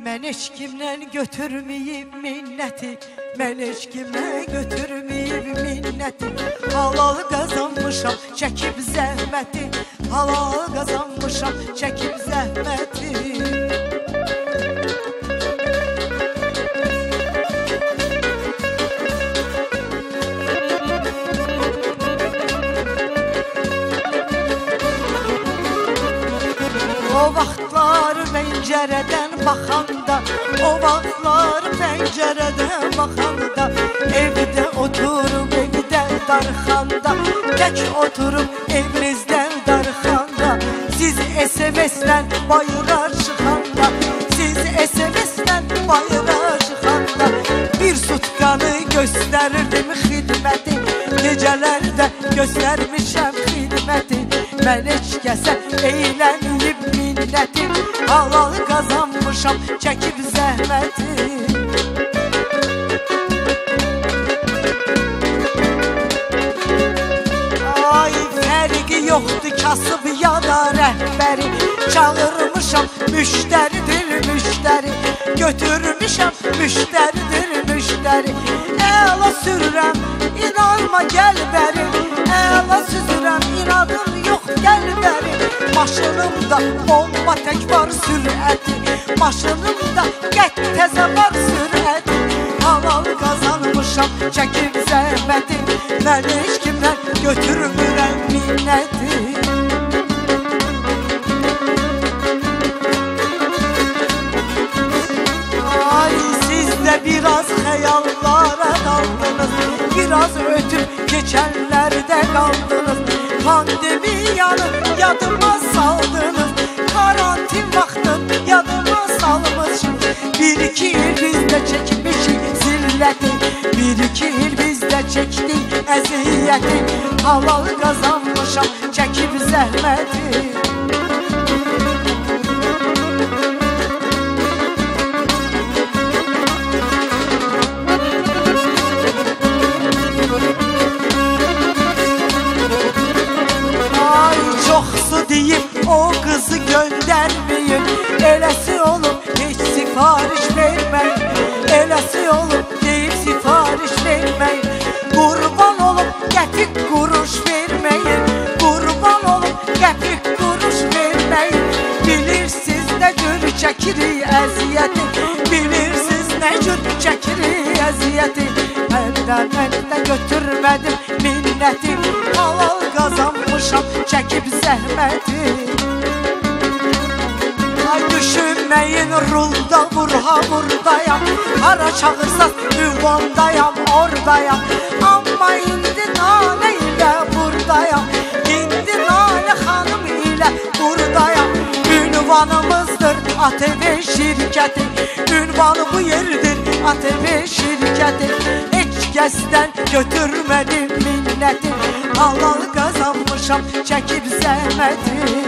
Mən heç kimdən götürməyib minnəti, mən heç kimdən götürməyib minnəti. Halal qazanmışam, çəkib zəhməti, halal qazanmışam, çəkib zəhməti. O vaxtlar pəncərədən baxanda, o vaxtlar pəncərədən baxanda, evdə oturub evdən darxanda, tək oturub evinizdən darxanda, siz SMS-lə bayıra çıxanda, siz SMS-lə bayıra çıxanda, bir sutkanı göstərirdim xidməti, gecələrdə göstərmişəm xidməti. Mən heç kəsə eylənib minnətim, halal qazanmışam, çəkib zəhməti. Ay, fərqi yoxdur kasıb ya da rəhbəri, çağırmışam, müştəridir müştəri, götürmüşəm, müştəridir müştəri. Əla sürürəm, inanma gəl bəri, əla süzürəm, inadım yox gəl bəri. Maşınımda bomba tək var sürəti, maşınımda qət təzə var sürəti. Halal qazanmışam, çəkib zəhməti, mən heç kimdən götürmürəm minnəti. Ay, siz də biraz xəyallara daldınız, biraz ötüb keçənlərdə qaldınız. Pandemiyanı yadıma saldınız, karantin vaxtın yadıma salmışım. Bir-iki il bizdə çəkmişik zilləti, bir-iki il bizdə çəkdik əziyyəti. Halal qazanmışam, çəkib zəhməti. O kızı göndermeyin, eləsi olub heç sifariş verməyin, eləsi olub deyib sifariş verməyin. Qurban olub qəpik quruş verməyin, qurban olub qəpik quruş verməyin. Bilirsiniz nə cür çəkirik əziyyəti, bilirsiniz nə cür çəkirik əziyyəti. Mən də götürmədim minnəti, halal qazanmışam, çəkib zəhməti. Ay, düşünməyin rulda vurha vurdayam, hara çağırsaq ünvandayam, oradayam. Amma indi Nalə ilə buradayam, indi Nalə xanım ilə buradayam. Ünvanımızdır ATV şirkəti, ünvanı bu yerdir ATV şirkəti. Heç kəsdən götürmədim minnəti, halal qazanmışam, çəkib zəhməti.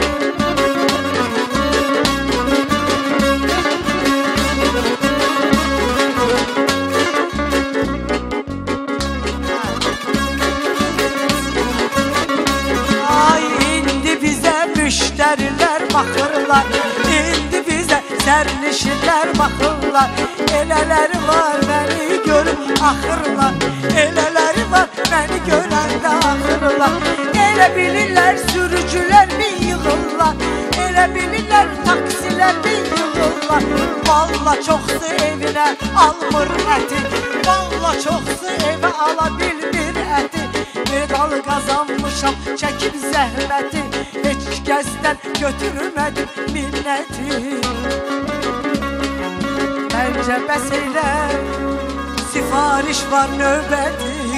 Müştərilər baxırlar, indi bizə sərnişinlər baxırlar. Elələri var məni görüb axırlar, elələri var məni görəndə axırlar. Elə bilirlər sürücülər min yığırlar, elə bilirlər taksilər min yığırlar. Valla çoxsu evinə almır əti, valla çoxsu evə ala bilmir əti. Medal qazanmışam, çəkib zəhməti, heç kəsdən götürmədim minnəti. Məncə bəs elə sifariş var növbəti.